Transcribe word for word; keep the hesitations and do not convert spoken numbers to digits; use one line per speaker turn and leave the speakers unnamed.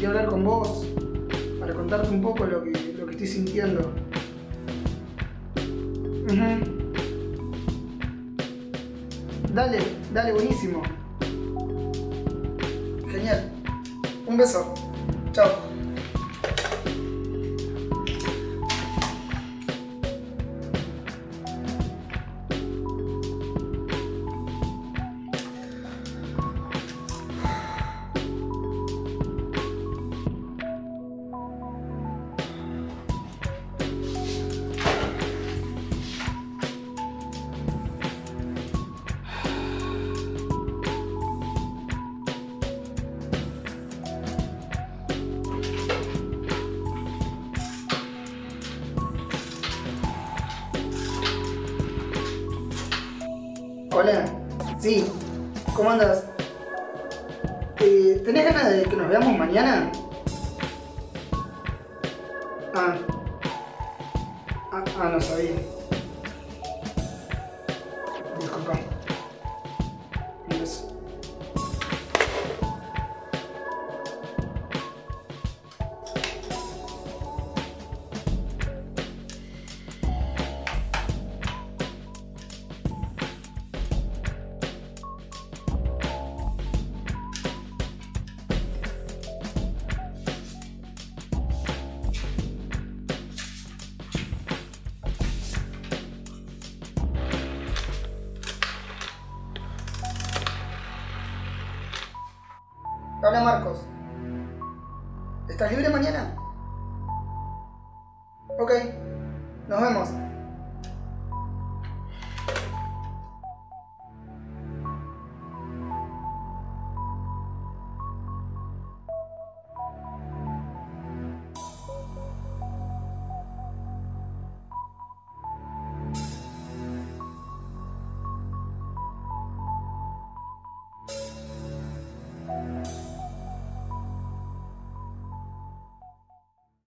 quería hablar con vos para contarte un poco lo que, lo que estoy sintiendo. Uh-huh. Dale, dale, buenísimo. Genial. Un beso. Chao. Hola, sí, ¿cómo andas? Eh, ¿Tenés ganas de que nos veamos mañana? Ah, ah, ah no sabía. Disculpa. Un beso. Habla Marcos. ¿Estás libre mañana? Ok, nos vemos.